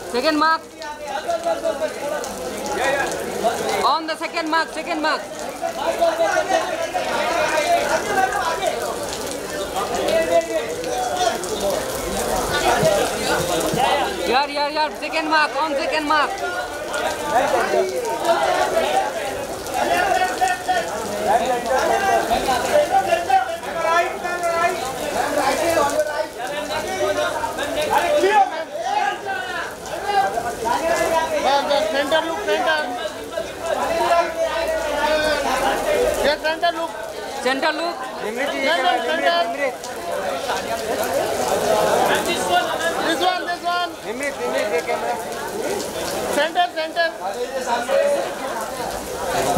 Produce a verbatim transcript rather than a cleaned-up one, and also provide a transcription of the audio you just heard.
Second mark. On the second mark, second mark. Here, here, here. Second mark, on second mark. Center look, center. Yes, center look. Center look. Center, center. This one, this one. Center, center.